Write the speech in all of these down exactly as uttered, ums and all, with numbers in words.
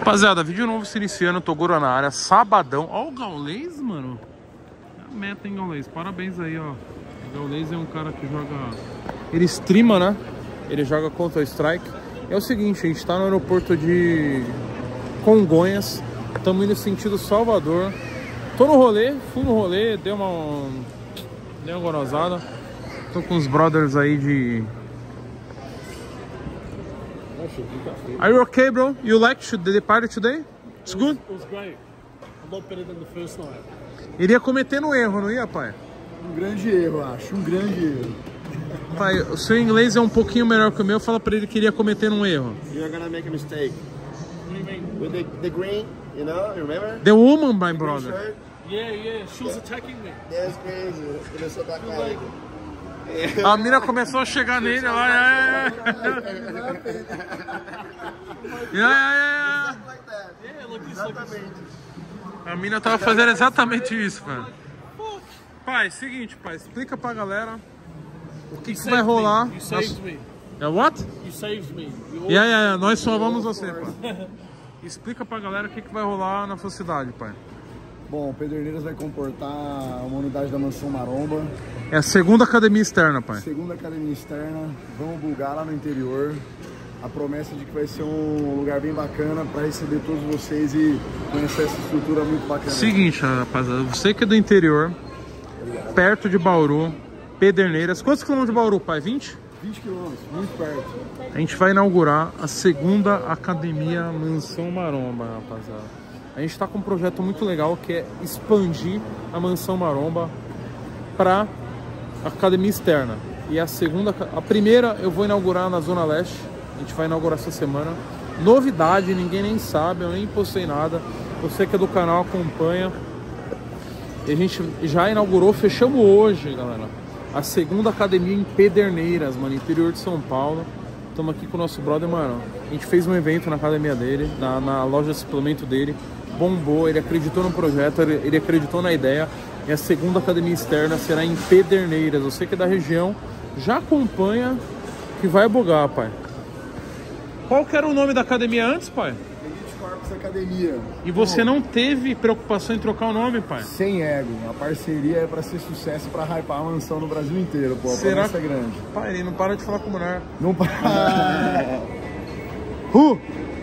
Rapaziada, vídeo novo se iniciando, Toguro na área, sabadão. Ó o Gaules, mano. É a meta, hein, Gaules? Parabéns aí, ó. O Gaules é um cara que joga... Ele streama, né? Ele joga Counter-Strike. É o seguinte, a gente tá no aeroporto de Congonhas. Estamos indo no sentido Salvador. Tô no rolê, fui no rolê, dei uma... Dei uma gorosada. Tô com os brothers aí de... Are you okay, bro? You like the party today? It's good? It was great. A lot better than the first night. Iria cometer um erro, não ia, pai? Um grande erro, acho. Um grande erro. Pai, o seu inglês é um pouquinho melhor que o meu. Fala pra ele que iria cometer um erro. You're gonna make a mistake. What do you mean? With the, the green, you know, you remember? The woman, my Green brother. shirt? Yeah, yeah. She was attacking me. That's crazy. Começou a atacar ele. A mina começou a chegar nele lá. É, é, é. Like that. Yeah, like this, like this. Exatamente. A mina tava fazendo exatamente isso, pai. Pai, seguinte, pai, explica pra galera o que, que vai rolar. You saved me. É what? You saved me. You Yeah, yeah, yeah. Nós salvamos você, pai. Explica pra galera o que, que vai rolar na sua cidade, pai. Bom, Pederneiras vai comportar uma unidade da Mansão Maromba. É a segunda academia externa, pai. Segunda academia externa. Vamos bugar lá no interior. A promessa de que vai ser um lugar bem bacana para receber todos vocês e conhecer essa estrutura muito bacana. Seguinte, rapaziada, você que é do interior, perto de Bauru, Pederneiras. Quantos quilômetros de Bauru, pai? vinte? vinte quilômetros, muito perto. A gente vai inaugurar a segunda academia Mansão Maromba, rapaziada. A gente tá com um projeto muito legal que é expandir a Mansão Maromba para academia externa. E a segunda, a primeira eu vou inaugurar na Zona Leste. A gente vai inaugurar essa semana. Novidade, ninguém nem sabe, eu nem postei nada. Você que é do canal acompanha. E a gente já inaugurou, fechamos hoje, galera, a segunda academia em Pederneiras, mano, interior de São Paulo. Estamos aqui com o nosso brother, mano. A gente fez um evento na academia dele, na, na loja de suplemento dele. Bombou, ele acreditou no projeto, ele, ele acreditou na ideia. E a segunda academia externa será em Pederneiras. Você que é da região, já acompanha que vai bugar, pai. Qual que era o nome da academia antes, pai? Elite Corpus Academia. E você não teve preocupação em trocar o nome, pai? Sem ego. A parceria é para ser sucesso, para hypar a mansão no Brasil inteiro, pô. A Será promessa é grande. Pai, ele não para de falar com mulher. Não para. Who?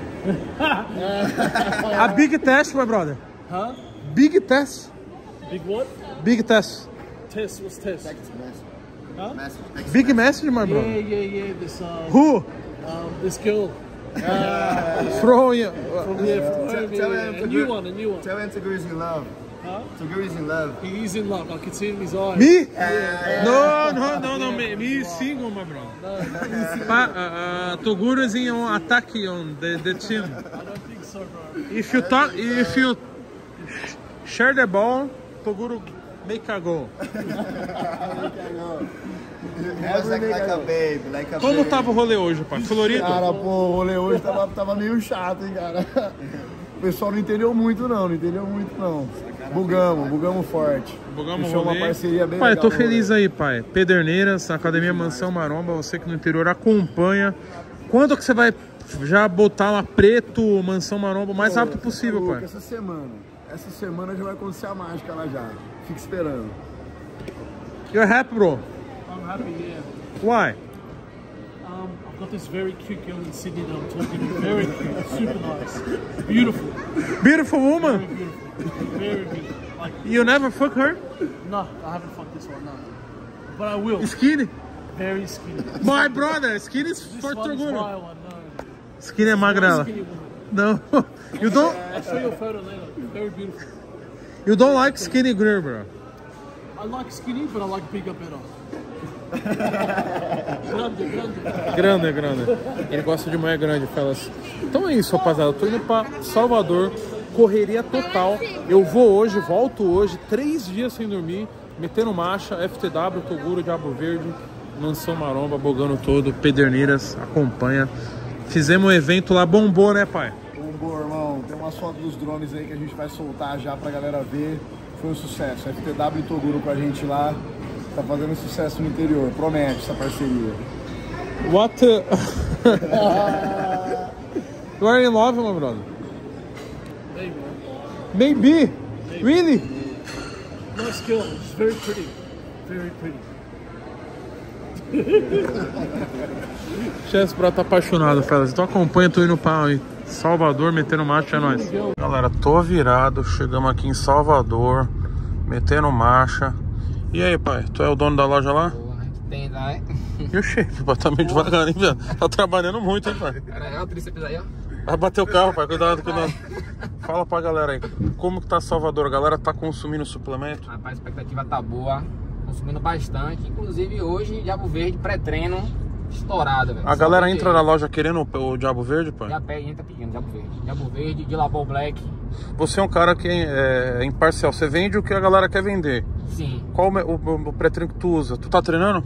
A Big Test, my brother. Huh? Big Test. Big what? Big Test. Test. What's test? Text message. Huh? Message. Text Big message. Message, my Yeah, brother. yeah, yeah. This um, Who? um, this girl. From... From here, from Tell- home, tell yeah, him yeah. to A new do- one, a new one. Tell him to go is in love. Huh? To go is in love. He's in love. I can see it in his eyes. Me? Yeah. No, no, no, no. Me, me single, my brother. No, Pa, uh, uh, Toguro is in on attack on the, the team. I don't think so, bro. If you talk, if you share the ball, Toguro make a goal. Yes, like, like a babe, like a Como babe. tava o rolê hoje, pai? Florido? Cara, pô, o rolê hoje tava, tava meio chato, hein, cara. O pessoal não entendeu muito, não. Não entendeu muito, não. Bugamos, bugamos forte. Bugamos Fechou o rolê. uma parceria bem Pai, legal. tô feliz aí, pai. Pederneiras, Academia Mansão Maromba, você que no interior acompanha. Quando que você vai já botar lá preto, Mansão Maromba, o mais Pô, rápido possível, tá louco, pai? Essa semana. Essa semana já vai acontecer a mágica lá já. Fica esperando. You're happy, bro? I'm happy, yeah. Why? Um, I've got this very cute girl in Sydney that I'm talking to. Very cute, super nice, beautiful, Beautiful very woman. beautiful, very beautiful. Like, You never fuck her? no, I haven't fucked this one, no. But I will. Skinny? Very skinny. My brother, skinny is This for one is Toguro. my one, no. Skinny é Very magrela. skinny woman. Não. You don't, I'll show you a photo later. Very beautiful. you don't like skinny girl, bro. I like skinny, but I like bigger better. Grande, grande. Grande, grande. Ele gosta de mulher grande, fellas. Então é isso, rapaziada. Eu tô indo pra Salvador, correria total. Eu vou hoje, volto hoje, três dias sem dormir, metendo marcha, F T W, Toguro, Diabo Verde, Mansão Maromba, bogando todo, Pederneiras, acompanha. Fizemos um evento lá, bombou, né, pai? Bombou, irmão. Tem umas fotos dos drones aí que a gente vai soltar já pra galera ver. Foi um sucesso. F T W e Toguro com a gente lá. Tá fazendo sucesso no interior. Promete essa parceria. What? Uh... You are in love, my brother? Maybe. Maybe? Really? Nice girl. She's very pretty. Very pretty. Chess Pro tá apaixonado, fellas. Então acompanha, tô indo pra aí. Salvador, metendo marcha, é nóis. Galera, tô virado. Chegamos aqui em Salvador, metendo marcha. E aí, pai? Tu é o dono da loja lá? Tem, né? E o chefe, pai? Tá meio devagar, hein, velho? Tá trabalhando muito, hein, pai? Cara, é o tríceps aí, ó. Vai bater o carro, pai. Cuidado, cuidado. Fala pra galera aí. Como que tá Salvador? A galera tá consumindo suplemento? Rapaz, a expectativa tá boa. Consumindo bastante. Inclusive hoje, Diabo Verde, pré-treino, estourado, velho. A galera entra na loja querendo o, o Diabo Verde, pai? Já pede, entra pedindo Diabo Verde. Diabo Verde, de Labor Black. Você é um cara que é imparcial. Você vende o que a galera quer vender. Sim. Qual o, o, o pré-treino que tu usa? Tu tá treinando?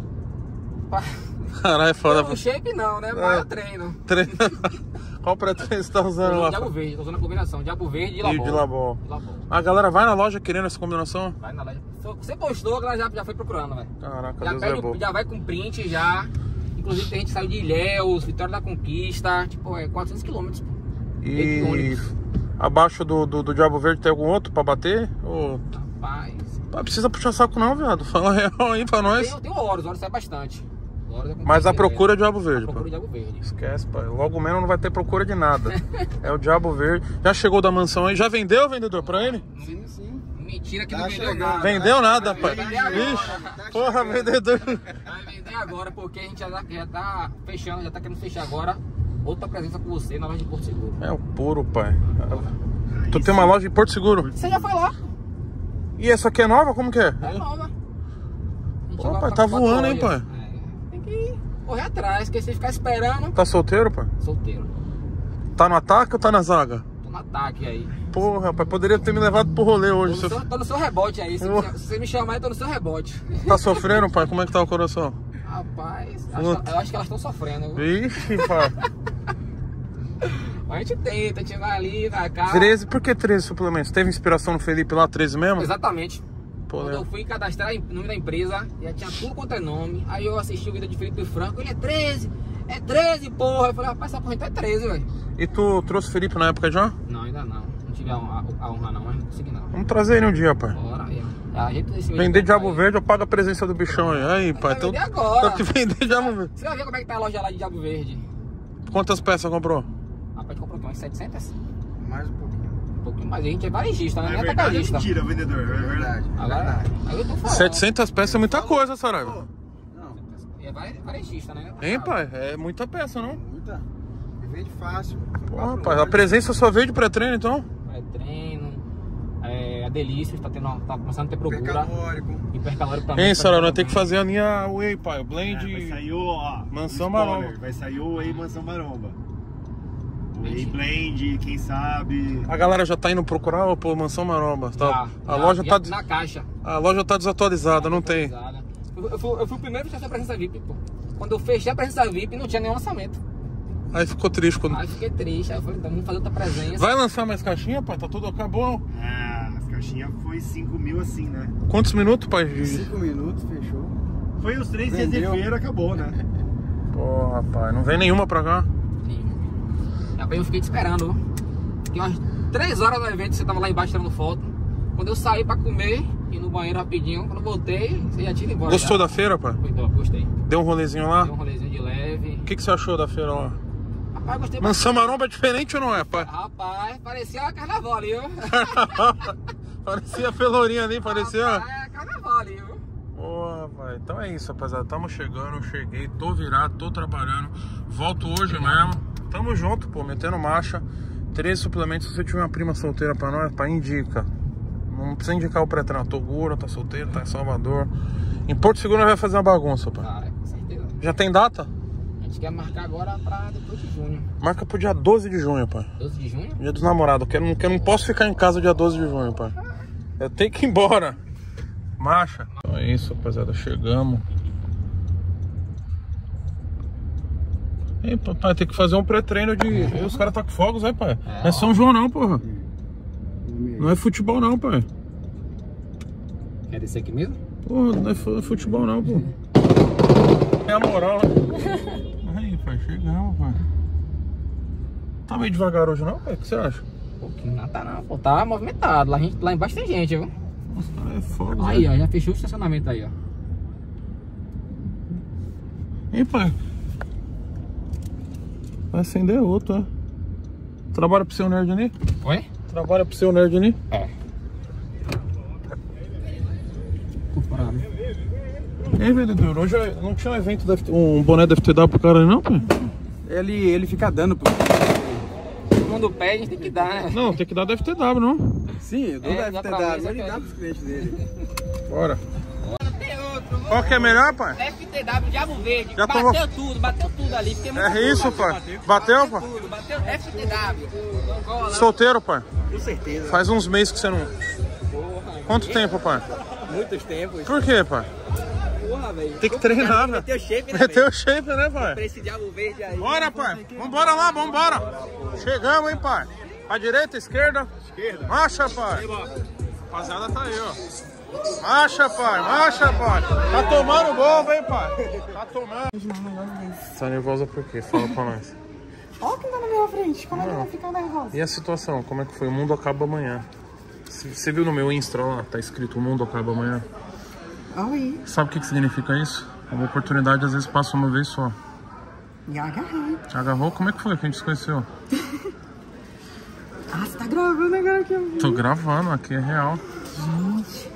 Caralho, foda. No shape não, né? Mas eu treino. Treino. Qual pré-treino você tá usando lá? Diabo Verde, tô usando a combinação. Diabo Verde e Labor. E de Labor. De Labor. A galera vai na loja querendo essa combinação? Vai na loja. Você postou, a galera já, já foi procurando, velho. Caraca, Já, Deus pede, é bom. já vai com print já. Inclusive tem gente que saiu de Ilhéus, Vitória da Conquista. Tipo, é quatrocentos quilômetros. E abaixo do, do, do Diabo Verde tem algum outro pra bater? Ou... Rapaz. Não precisa puxar saco não, viado. Fala real aí pra nós. Tem, tem o Horus, o Horus sai bastante. O Horus é com Mas a três procura é direto. Diabo Verde, A procura pô. é Diabo Verde. Esquece, pai. Logo menos não vai ter procura de nada. É o Diabo Verde. Já chegou da mansão aí? Já vendeu, vendedor, pra ele? Sim, sim. Mentira que Tá não vendeu chegando. nada. Vendeu nada, Vai pai. vender agora. Vixe, porra, vendedor. Vai vender agora, porque a gente já tá, já tá fechando, já tá querendo fechar agora outra presença com você na loja de Porto Seguro. É o puro, pai. Tu tem uma loja em Porto Seguro? Você já foi lá? E essa aqui é nova? Como que é? É nova. A gente Pô, agora pai, com tá quatro voando, hein, lojas. pai? É, tem que correr atrás, porque se ficar esperando... Tá solteiro, pai? Solteiro. Tá no ataque ou tá na zaga? Tô no ataque aí. Porra, pai, poderia ter me levado pro rolê Tô hoje. no, Se eu- seu, tô no seu rebote aí. Se, Oh. se você me chamar, eu tô no seu rebote. Tá sofrendo, pai? Como é que tá o coração? Rapaz, Puta. acho, eu acho que elas estão sofrendo. Viu? Vixe, pai. Mas a gente tenta, a gente vai ali, na casa. treze, por que treze suplementos? Teve inspiração no Felipe lá, treze mesmo? Exatamente. Pô, Quando né? eu fui cadastrar o nome da empresa, já tinha tudo quanto é nome. Aí eu assisti o vídeo de Felipe Franco, ele é treze, é treze, porra. Eu falei, rapaz, essa porra então é treze, velho. E tu trouxe o Felipe na época já? Não, ainda não. Não tive a, a, a honra não, mas não consegui não. Vamos trazer ele um dia, pai. Bora aí. A gente esse Vender Diabo aí. Verde, eu pago a presença do bichão aí. Aí, pai. vai vender agora. Tem que vender Diabo Verde. Você vai ver como é que tá a loja lá de Diabo Verde. Quantas peças comprou? Rapaz, comprou umas setecentas? Mais um pouquinho. Um pouquinho mais. A gente é varejista, né? É Nem verdade, é atacadista. mentira, vendedor. É verdade. Agora, aí eu tô falando. setecentas peças é muita coisa, Saraiva. Não, É vare- varejista, né? Hein, pai? É muita peça, não? muita. Vende fácil. Pô, pai, a presença só veio de pré-treino, então? É treino, é, a Delícia tá, tendo, tá começando a ter procura. Percalórico. Hipercalórico também. Hein, tá Saraiva, nós tendo temos que fazer a linha Whey, pai. O É, blend. vai sair o, ó, Mansão o spoiler, Maromba. Vai sair o Whey Mansão Maromba. O Whey Entendi. Blend, quem sabe. A galera já tá indo procurar o pô, Mansão Maromba. Tá? Já, a, já, loja já tá, na caixa. a loja tá desatualizada, não tem. Eu, eu, fui, eu fui o primeiro a fechar a presença V I P, pô. Quando eu fechei a presença V I P, não tinha nenhum lançamento. Aí ficou triste quando. Aí fiquei triste, aí eu falei, então vamos fazer outra presença. Vai lançar mais caixinha, pai? Tá tudo acabou. Ah, as caixinhas foi cinco mil assim, né? Quantos minutos, pai? Cinco minutos, fechou. Foi os três dias de Vendeu. feira, acabou, né? Pô, rapaz, não vem nenhuma pra cá. Aí eu fiquei te esperando. Fiquei umas três horas no evento, você tava lá embaixo tirando foto. Quando eu saí pra comer, e no banheiro rapidinho, quando eu voltei, você já tinha ido embora. Gostou já. da feira, pai? Foi top, gostei. Deu um rolezinho lá? Deu um rolezinho de leve. O que, que você achou da feira lá? Rapaz, gostei Mansão Maromba é diferente ou não é, pai? Rapaz, parecia carnaval ali, viu? Parecia a Pelourinha ali, parecia. Rapaz, é carnaval ali, viu? Porra, pai. Então é isso, rapaziada. Tamo chegando, eu cheguei, tô virado, tô trabalhando. Volto hoje mesmo. Tamo junto, pô, metendo marcha. Três suplementos. Se você tiver uma prima solteira pra nós, pai, indica. Não precisa indicar o pré-treino. Toguro, tá solteiro, tá em Salvador. Em Porto Seguro nós vai fazer uma bagunça, pai. Ah, com certeza. Já tem data? A gente quer marcar agora pra depois de junho. Marca pro dia doze de junho, pai. doze de junho? Dia dos namorados. Eu, quero, eu não posso ficar em casa dia doze de junho, pai. Eu tenho que ir embora. Marcha. Então é isso, rapaziada. Chegamos. Ei, papai, tem que fazer um pré-treino de... Ei, os caras tá com fogos, né, pai? É, Não é São João não, porra. Não é futebol não, pai. É desse aqui mesmo? Porra, não é fu- futebol não, pô. É a moral, né? Aí, pai, chegamos, pai. Tá meio devagar hoje não, pai? O que você acha? Pouquinho, não tá não, pô, tá movimentado. Lá, gente, lá embaixo tem gente, viu? É foda. Aí, ó, já fechou o estacionamento aí, ó. Hein, pai? Vai acender outro, né? Trabalha pro seu nerd ali? Oi? Trabalha pro seu nerd ali? É. Tô parado. Ei, vendedor, hoje não tinha um evento, da F T, um boné da F T W pro cara aí não, pai? Ele, ele fica dando pro... Todo mundo pede, a gente tem que dar, né? Não, tem que dar da F T W, não? Sim, o dono É, da dá pra F T W, ver, ele você dá pede. pros clientes dele. Bora. Tem outro. Qual que é melhor, pai? F T W, Diabo Verde. Já bateu tomou- tudo, bateu tudo ali. Fiquei muito É isso, pai? Bateu, pai? tudo, bateu F T W. Cola. Solteiro, pai? Com certeza. Faz uns meses que você não... Quanto tempo, pai? Muitos tempos. Por quê, pai? Porra, velho. Tem que treinar, velho. Meteu shape, né, Meteu o shape, né, pai? Pra esse Diabo Verde aí. Bora, pai. Vambora lá, vambora. Chegamos, hein, pai. Pra direita, esquerda. Esquerda. Marcha, pai. Rapaziada tá aí, ó. Marcha, pai. Marcha, pai. Tá tomando gol, hein, pai. Tá tomando. Tá nervosa por quê? Fala pra nós. Olha quem tá na minha frente, como é que vai ficar nervosa? E a situação? Como é que foi? O mundo acaba amanhã. Você viu no meu Insta lá? Tá escrito o mundo acaba amanhã. Olha aí. Sabe o que, que significa isso? Uma oportunidade às vezes passa uma vez só. E agarrei. Agarrou? Como é que foi que a gente se conheceu? Ah, você tá gravando agora aqui. Tô gravando, aqui é real. Gente.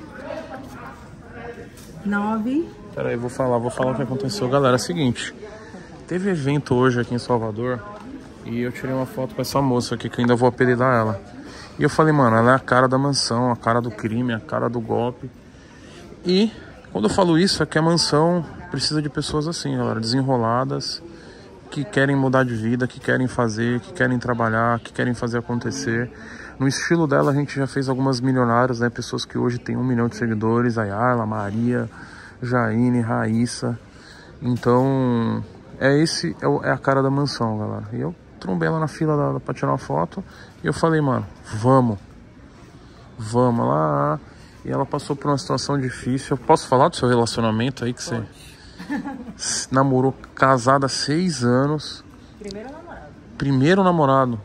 Nove. Pera aí, vou falar, vou falar o que aconteceu. Galera, é o seguinte. Teve evento hoje aqui em Salvador e eu tirei uma foto com essa moça aqui que eu ainda vou apelidar ela. E eu falei, mano, ela é a cara da mansão, a cara do crime, a cara do golpe. E quando eu falo isso é que a mansão precisa de pessoas assim, galera, desenroladas, que querem mudar de vida, que querem fazer, que querem trabalhar, que querem fazer acontecer. No estilo dela, a gente já fez algumas milionárias, né? Pessoas que hoje têm um milhão de seguidores, a Ayla, Maria, Jaine, Raíssa. Então, é esse é, o, é a cara da mansão, galera. E eu trombei ela na fila da, pra tirar uma foto e eu falei, mano, vamos. Vamos lá. E ela passou por uma situação difícil. Eu posso falar do seu relacionamento aí que você namorou, casada há seis anos. Primeiro namorado. Primeiro namorado.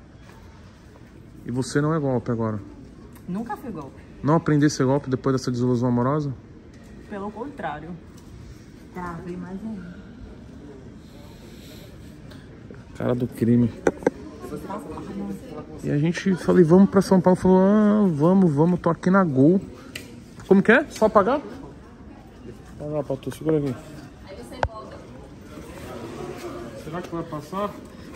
E você não é golpe agora? Nunca fui golpe. Não aprendeu a ser golpe depois dessa desilusão amorosa? Pelo contrário. Travei mais ainda. Cara do crime. E a gente falei, vamos pra São Paulo. Falou, ah, vamos, vamos, tô aqui na Gol. Como que é? Só pagar? Pagar, Patu, segura aqui. Será que vai passar?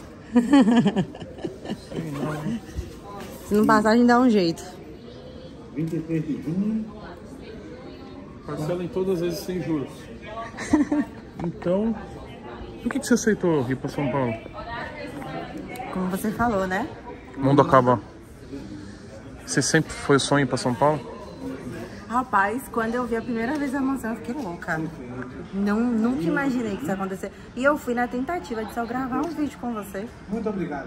Sei não, hein? Se não passar, a gente dá um jeito. vinte e três de junho. Parcela em todas as vezes sem juros. Então, por que, que você aceitou vir pra São Paulo? Como você falou, né? O mundo acaba. Você sempre foi o sonho ir pra São Paulo? Rapaz, quando eu vi a primeira vez a mansão, eu fiquei louca. Não, nunca imaginei que isso ia acontecer. E eu fui na tentativa de só gravar um vídeo com você. Muito obrigado.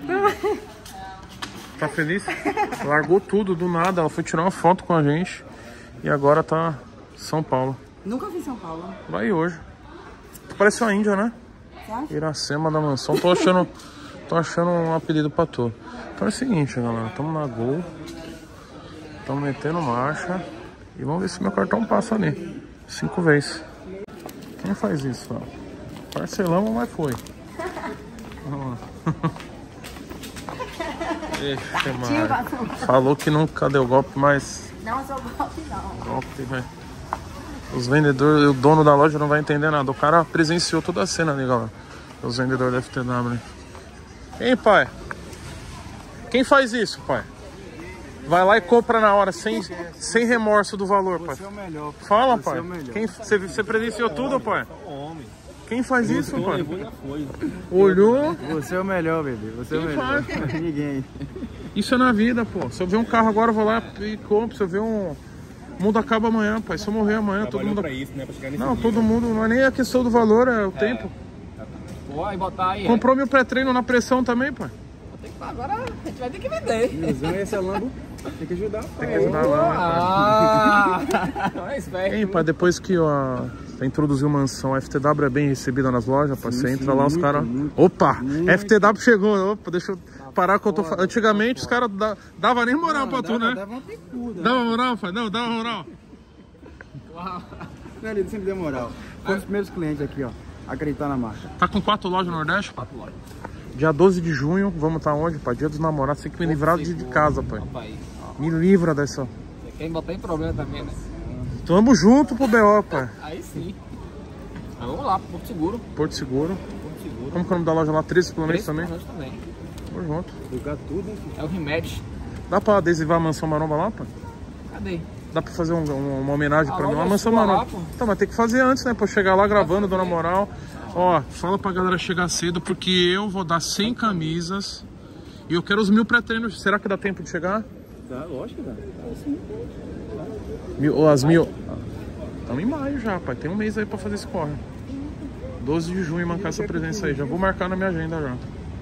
Tá feliz? Largou tudo do nada, ela foi tirar uma foto com a gente. E agora tá em São Paulo. Nunca vi São Paulo. Vai hoje. Parece uma índia, né? Você acha? Iracema da mansão. Tô achando, tô achando um apelido pra tu. Então é o seguinte, galera. Tamo na Gol. Tamo metendo marcha. E vamos ver se meu cartão passa ali. Cinco vezes. Quem faz isso, ó? Parcelamos, mas foi. Vamos lá. Ixi, mano. Falou que nunca deu golpe, mas... Não sou golpe, não. Golpe, velho. Os vendedores, o dono da loja não vai entender nada. O cara presenciou toda a cena ali, galera. Os vendedores da F T W. Hein, pai? Quem faz isso, pai? Vai lá e compra na hora, sem, sem remorso do valor, pai. Você é o melhor. Fala, Você pai. é o melhor. Quem, você, você presenciou tudo, pai? Homem. Quem faz isso, pai? Já foi. Olhou? Você é o melhor, bebê. Você é o Quem melhor. faz, pai? Ninguém. Isso é na vida, pô. Se eu ver um carro agora, eu vou lá e compro. Se eu ver um... O mundo acaba amanhã, pai. Se eu morrer amanhã, todo mundo... Pra isso, né? Pra chegar nesse Não, nível. todo mundo... Não é nem a questão do valor, é o tempo. Pô, aí botar aí. Comprou meu pré-treino na pressão também, pai. Tem que- Agora a gente vai ter que vender. Usando esse Lambo, tem que ajudar. Tem que ajudar lá, né, Ah, não é esperto. Hein, pai, depois que ó, introduziu mansão, a F T W é bem recebida nas lojas, pai. Você entra lá, os caras... Opa! F T W chegou! Opa, deixa eu parar que eu tô falando. Antigamente os caras da, dava nem moral Não, pra tu, dava- né? dava uma picuda. Dava moral, pai? Não, dava moral. Não, ele sempre deu moral. Foi os primeiros clientes aqui, ó. Acreditar na marca. Tá com quatro lojas no Nordeste, pai? Dia doze de junho, vamos estar onde, pai? Dia dos namorados. Tem que me livrar de, de casa, pai. Rapaz, Me livra dessa. você quer botar em problema também, né? Tamo junto pro B O, pai. Aí sim. Mas vamos lá, pro Porto Seguro. Porto Seguro. Porto Seguro. Como que é o nome da loja lá? treze suplementos também? Três também. Tamo junto. Lugar tudo, hein? É o Rematch. Dá pra adesivar a Mansão Maromba lá, pai? Cadê? Dá pra fazer um- um- uma homenagem A pra mim? loja Uma Mansão sua lá, Maromba. pô. Então, mas tem que fazer antes, né? Pra eu chegar lá gravando, dando moral. Ó, fala pra galera chegar cedo, porque eu vou dar cem camisas e eu quero os mil pré-treinos. Será que dá tempo de chegar? Dá, lógico que dá. Dá sim. Mil, as mil... Estamos em maio já, pai. Tem um mês aí pra fazer esse corre. doze de junho, marcar essa presença aí. Já vou marcar na minha agenda já.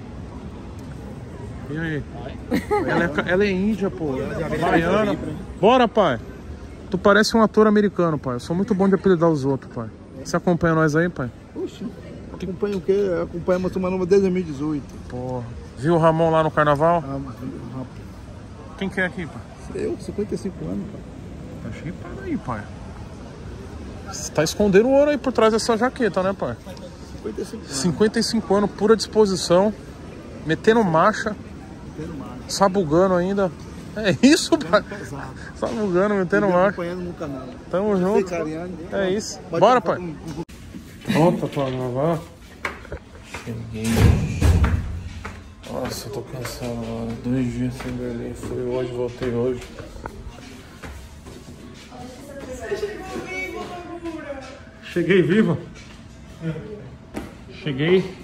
E aí? Ela é, ca- ela é índia, pô. Baiana. Bora, pai. Tu parece um ator americano, pai. Eu sou muito bom de apelidar os outros, pai. Você acompanha nós aí, pai? Oxi, acompanha o quê? Acompanha a Mansão Maromba desde dois mil e dezoito. Porra. Viu o Ramon lá no carnaval? Ah, Quem que é aqui, pai? eu, cinquenta e cinco anos, pai. Tá chipado aí, pai. Você tá escondendo o ouro aí por trás dessa jaqueta, né, pai? cinquenta e cinco anos. cinquenta e cinco anos, pura disposição. Metendo marcha. Sabugando ainda. É isso, pai? Pesado. Sabugando, metendo Me marcha. acompanhando no canal. Tamo junto. Cariani. É isso. Pode Bora, contar pai. com- Pronta pra gravar. Cheguei. Nossa, eu tô cansado agora. Dois dias sem Berlim. Fui hoje, voltei hoje. Cheguei viva. Cheguei.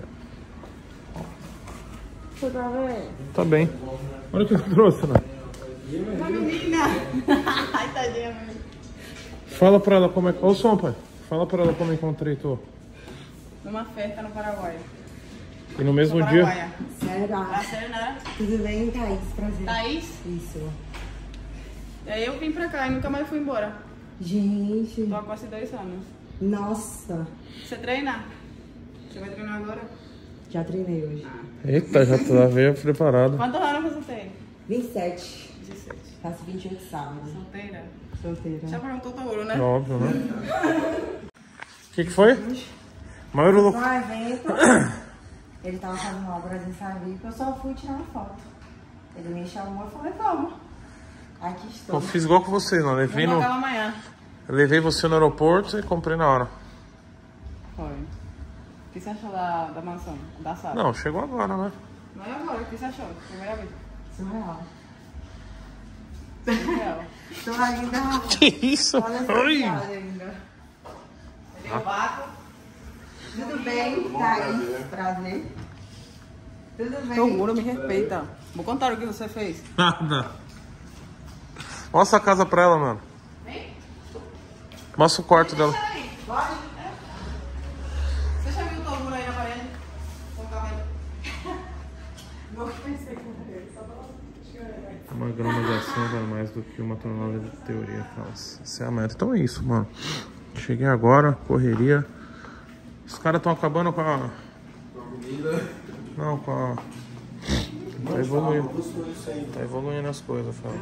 Você tá vendo? Tá bem. Olha o que eu trouxe, né? Uma menina. Ai, tadinha, menina. Fala pra ela como é que... Ô, som, pai. Fala pra ela como eu encontrei tu. Numa festa no Paraguai. E no mesmo No dia... Paraguaia. Sério? Ah, sério, né? Tudo bem, Thaís? Prazer. Thaís? Isso. E aí eu vim pra cá e nunca mais fui embora. Gente, Tô há quase dois anos. nossa. Você treina? Você vai treinar agora? Já treinei hoje. Eita, já tá veio preparado. Quantos anos você tem? vinte e sete. dezessete. Faço vinte e oito sábados. Solteira? Solteira. Já perguntou todo, né? Óbvio, né? O que que foi? Maior louco. Um evento, ele tava fazendo uma obra em Savico, eu só fui tirar uma foto. Ele me chamou e falei, vamos. Aqui estou. Eu fiz igual com você, não. Levei, Vamos no... marcar amanhã. Eu levei você no aeroporto e comprei na hora. Foi. O que você achou da, da mansão? Da sala? Não, chegou agora, né? Não é agora, o que você achou? Primeira vez? Surreal. Surreal. Tô ainda. Que isso? Olha essa Oi! viagem ainda. Tem o vácuo. Tudo bem, Thaís? Prazer. Tudo bem? Toguro, me respeita. Vou contar o que você fez. Nada. Mostra a casa pra ela, mano. Mostra o quarto dela. Pode? É. Você já viu o Toguro aí na parede? Com o cabelo? Não pensei com ele, só pra... Uma grama de ação vale mais do que uma tonelada de teoria falsa. Essa é a meta. Então é isso, mano. Cheguei agora, correria. Os caras estão acabando com a... Não, com a... Tá evoluindo. Tá evoluindo as coisas, fala.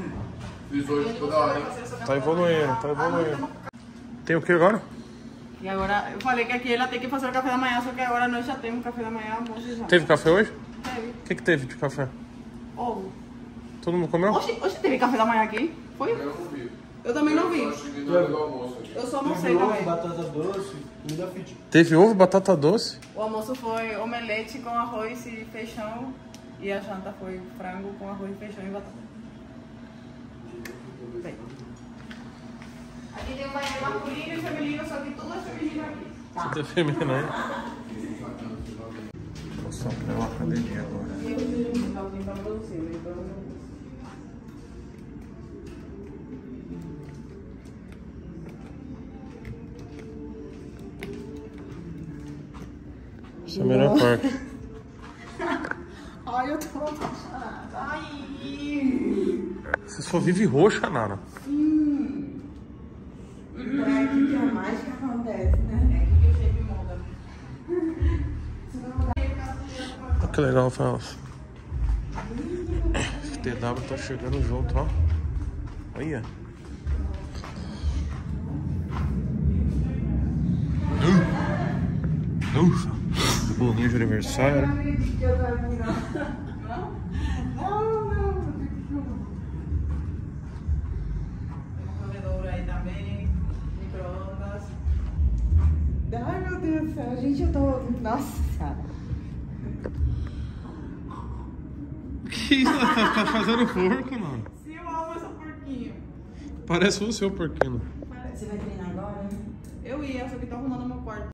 Tá evoluindo, tá evoluindo. Tem o que agora? E agora, eu falei que aqui ela tem que fazer o café da manhã, só que agora nós já temos café da manhã, almoço e janta. Teve café hoje? Teve. O que que teve de café? Ovo. Todo mundo comeu? Oxe, oxe, teve café da manhã aqui? Foi? Eu não vi. Eu também não vi. Eu só almocei também. Batata doce, comida fit. Teve ovo, batata doce? O almoço foi omelete com arroz e feijão. E a janta foi frango com arroz, feijão e batata. Bem. Aqui tem um banheiro masculino e feminino, só que tudo é feminino aqui. Tudo é feminino, né? Vou só pra uma academia agora. E eu tenho alguém pra produzir, então... Essa é a melhor parte. Ai, eu tô apaixonada. Ai. Você só vive roxa, Nara. Hum. Então é aqui que a mágica acontece, né? É aqui que eu sempre muda. Olha que legal, Fala. T W tá chegando junto, ó. Olha. Uh, ufa. Bolinho de aniversário. Não, não. Tem uma comedora aí também. Micro-ondas. Ai, meu Deus do céu. Gente, eu tô... Nossa. Que isso? Tá fazendo porco, mano? Sim, eu amo essa porquinho. Parece o seu porquinho. Você vai treinar agora, né? Eu ia, só que tô arrumando meu quarto.